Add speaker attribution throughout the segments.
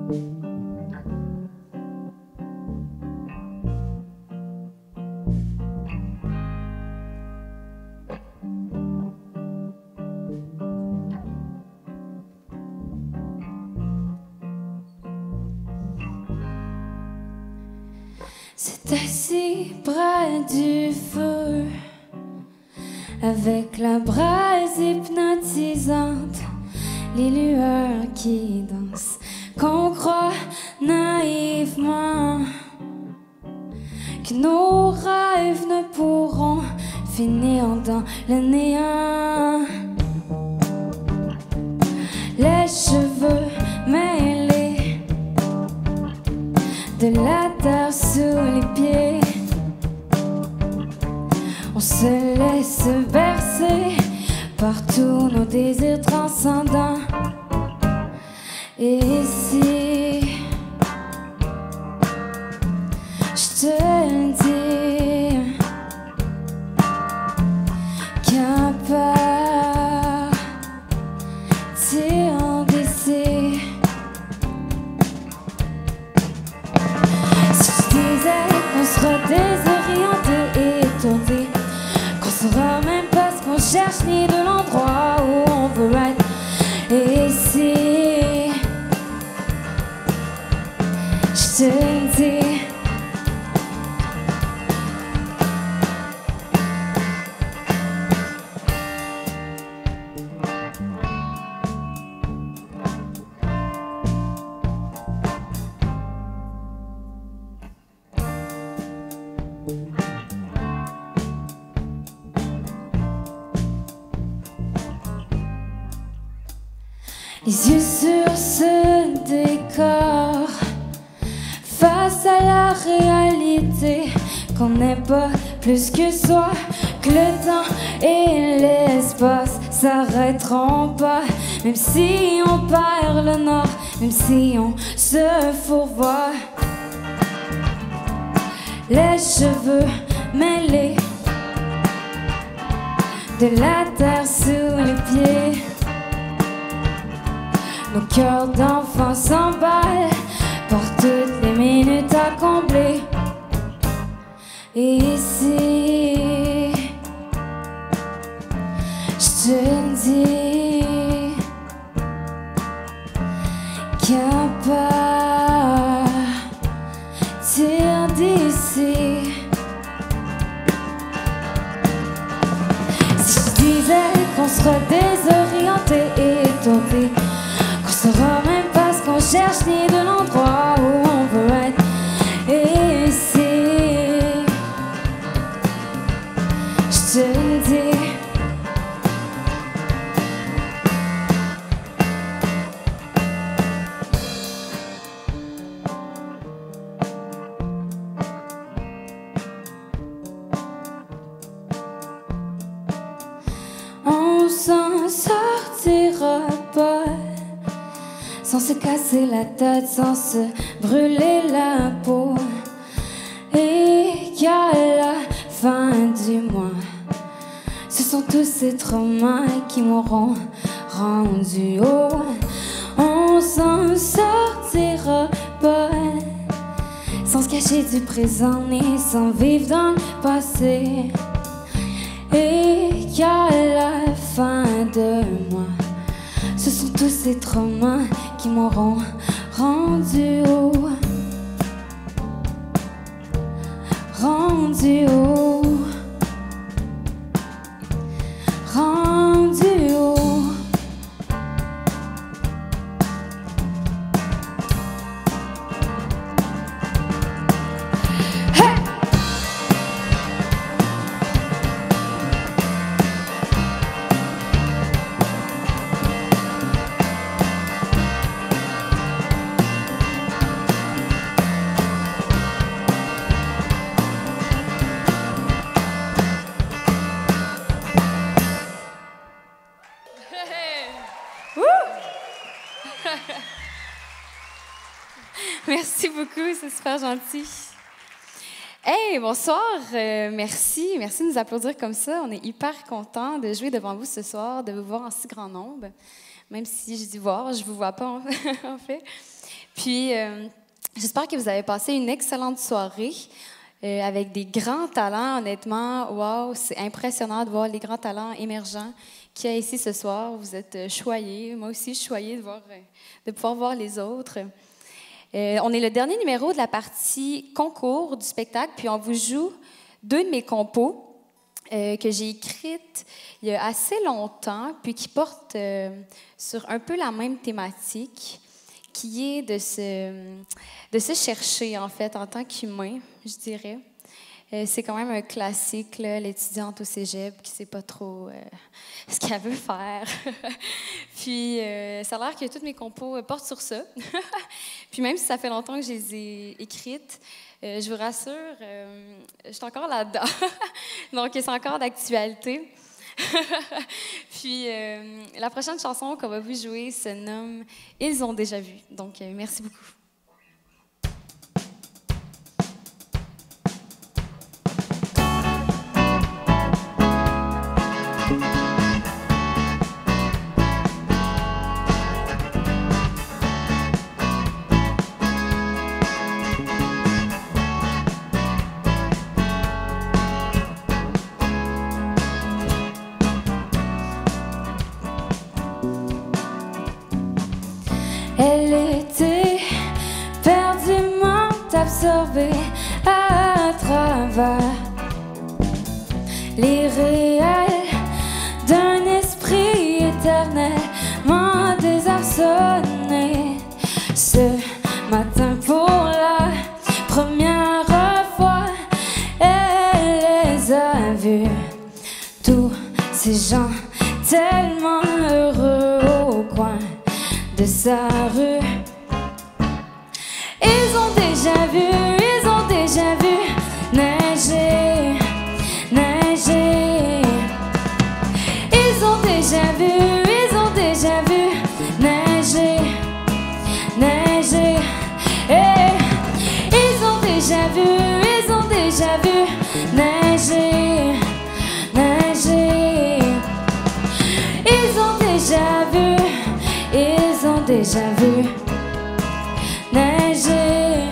Speaker 1: C'est assis près du feu, avec la braise hypnotisante, les lueurs qui dansent, qu'on croit naïvement que nos rêves ne pourront finir dans le néant. Les cheveux mêlés, de la terre sous les pieds, on se laisse bercer par tous nos désirs transcendants. Et ici, je te le dis, qu'à partir d'ici, si je disais qu'on sera désorienté et étourdi, qu'on saura même pas ce qu'on cherche ni de l'endroit où on veut être. Et ici, je te le dis, les yeux sur ce décor, face à la réalité, qu'on n'est pas plus que soi, que le temps et l'espace s'arrêteront pas, même si on perd le nord, même si on se fourvoie. Les cheveux mêlés, de la terre sous les pieds, nos cœurs d'enfants s'emballent par toutes les minutes à combler. Et ici, je te le dis, qu'à partir d'ici, si je disais qu'on sera désorienté et étourdi, qu'on saura même pas ce qu'on cherche ni de l'endroit où on veut être. Et ici, je te le dis, on s'en sortira pas sans se casser la tête, sans se brûler la peau. Et qu'à la fin du mois, ce sont tous ces traumas qui m'auront rendu haut. On s'en sortira pas sans se cacher du présent ni sans vivre dans le passé. Et qu'à la fin de moi, ce sont tous ces traumas qui m'auront rendu haut, rendu haut, rendu haut. Merci beaucoup, c'est super gentil. Hey, bonsoir, merci de nous applaudir comme ça. On est hyper contents de jouer devant vous ce soir, de vous voir en si grand nombre. Même si je dis voir, je ne vous vois pas en fait. Puis, j'espère que vous avez passé une excellente soirée avec des grands talents. Honnêtement, wow, c'est impressionnant de voir les grands talents émergents qu'il y a ici ce soir. Vous êtes choyés. Moi aussi, je suis choyée de pouvoir voir les autres. On est le dernier numéro de la partie concours du spectacle, puis on vous joue 2 de mes compos que j'ai écrites il y a assez longtemps, puis qui portent sur un peu la même thématique, qui est de se chercher, en fait, en tant qu'humain, je dirais. C'est quand même un classique, là, l'étudiante au cégep qui ne sait pas trop ce qu'elle veut faire. Puis, ça a l'air que toutes mes compos portent sur ça. Puis même si ça fait longtemps que je les ai écrites, je vous rassure, je suis encore là-dedans. Donc, c'est encore d'actualité. Puis, la prochaine chanson qu'on va vous jouer se nomme « Ils ont déjà vu ». Donc, merci beaucoup. Elle était perdument absorbée à travers les réels d'un esprit éternellement désarçonné. Ce matin, pour la première fois, elle les a vus, tous ces gens tellement heureux au coin de sa rue. Ils ont déjà vu neiger, neiger. Ils ont déjà vu neiger, neiger. Et ils ont déjà vu neiger, neiger. Ils ont déjà vu neiger.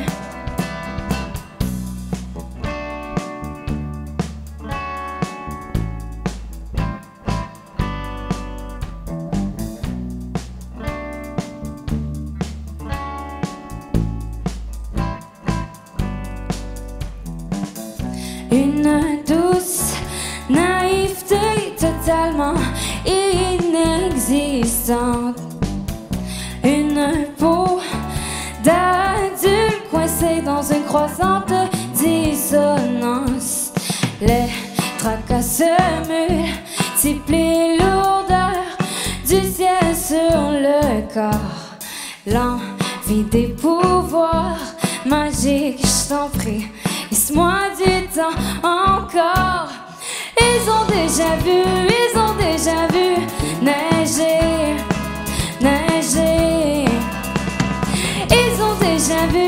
Speaker 1: Une douce naïveté totalement inexistante. Une peau d'adulte coincée dans une croissante dissonance. Les tracas se multiplient, lourdeur du ciel sur le corps. L'envie des pouvoirs magiques, je t'en prie, laisse-moi du temps encore. Ils ont déjà vu neiger, neiger. Ils ont déjà vu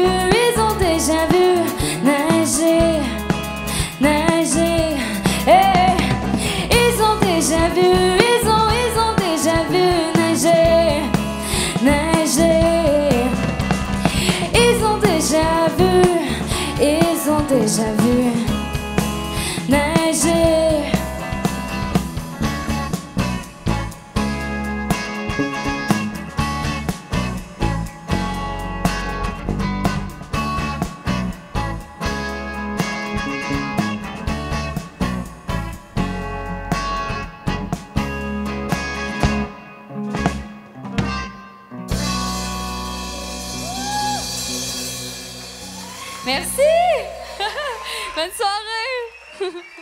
Speaker 1: neiger, neiger. Hey. Ils ont déjà vu neiger, neiger. Ils ont déjà vu neiger. Merci! Bonne soirée!